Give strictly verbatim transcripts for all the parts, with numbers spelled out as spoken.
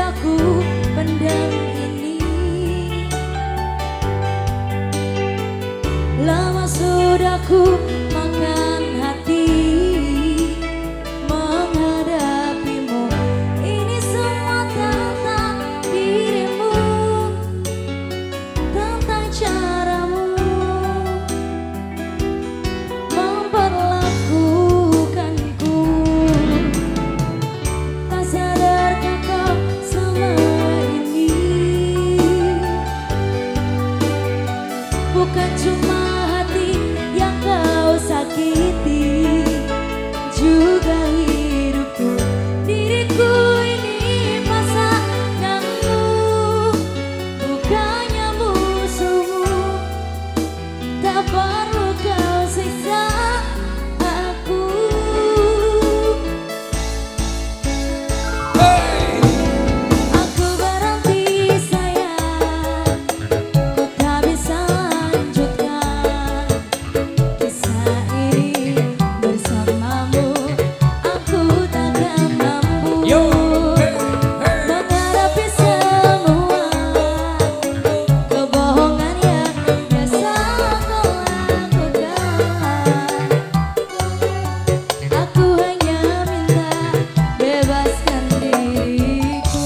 sudah ku pendam ini, lama sudah ku makan hati menghadapimu. Ini semua tentang dirimu, tentang caramu memperlakukanku. Tak sadarkah kau selama ini bukan cuma hati yang kau sakiti, juga hidupku. Diriku ini pasanganmu, bukannya musuhmu. Tak perlu kau siksa aku. Aku berhenti sayang, ku tak bisa lanjutkan kisah ini bersamamu. Aku takkan mampu menghadapi semua kebohongan yang biasa kau lakukan. Aku hanya minta bebaskan diriku.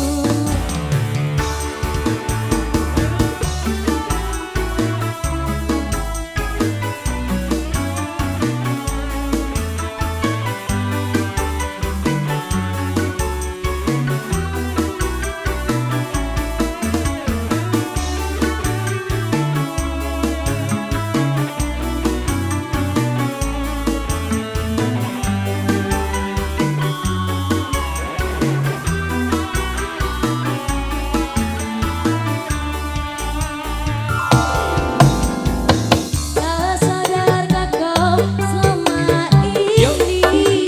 Tak sadarkah kau selama ini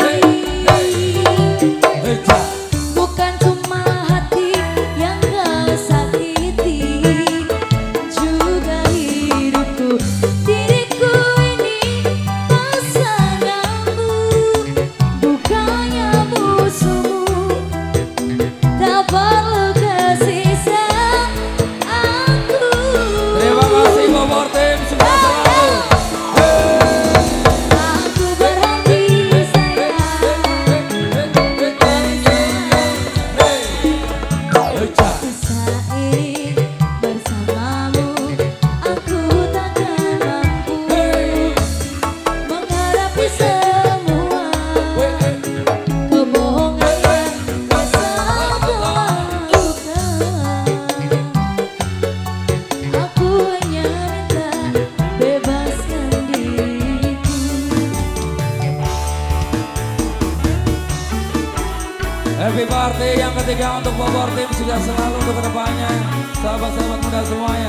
bukan cuma hati yang kau sakiti, juga hidupku. Diriku ini pasanganmu, bukannya musuhmu. Tak perlu kesisa aku. Terima kasih Bobor Tim, sukses selalu. Aku berhenti sayang, kisah ini bersamamu. Aku takkan mampu menghadapi semua kebohongan yang biasa kau lakukan. Aku hanya minta bebaskan diriku. Happy birthday yang ketiga untuk Bobor Tim, sukses selalu untuk kedepannya. Sahabat-sahabat muda semuanya.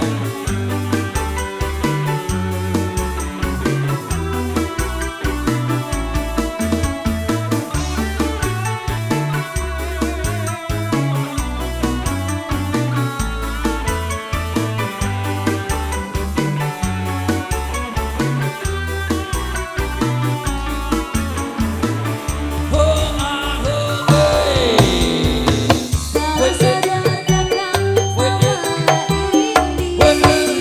Tak sadarkah kau selama ini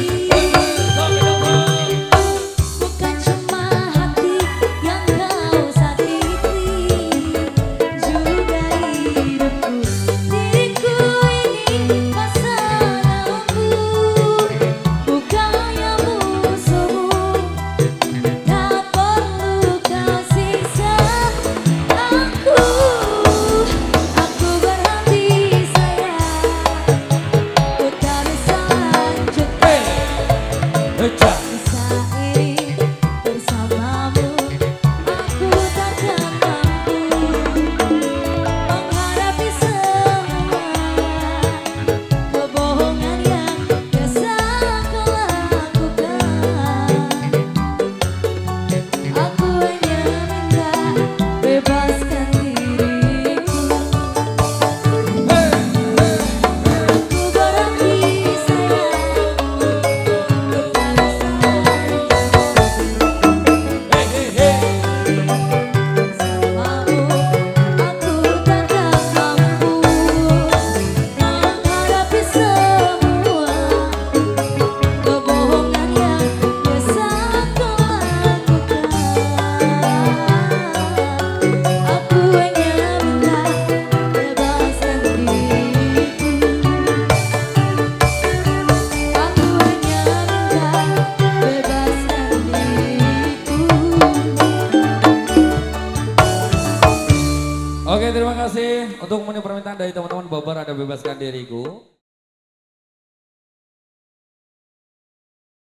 untuk memenuhi permintaan dari teman-teman Babar ada bebaskan diriku.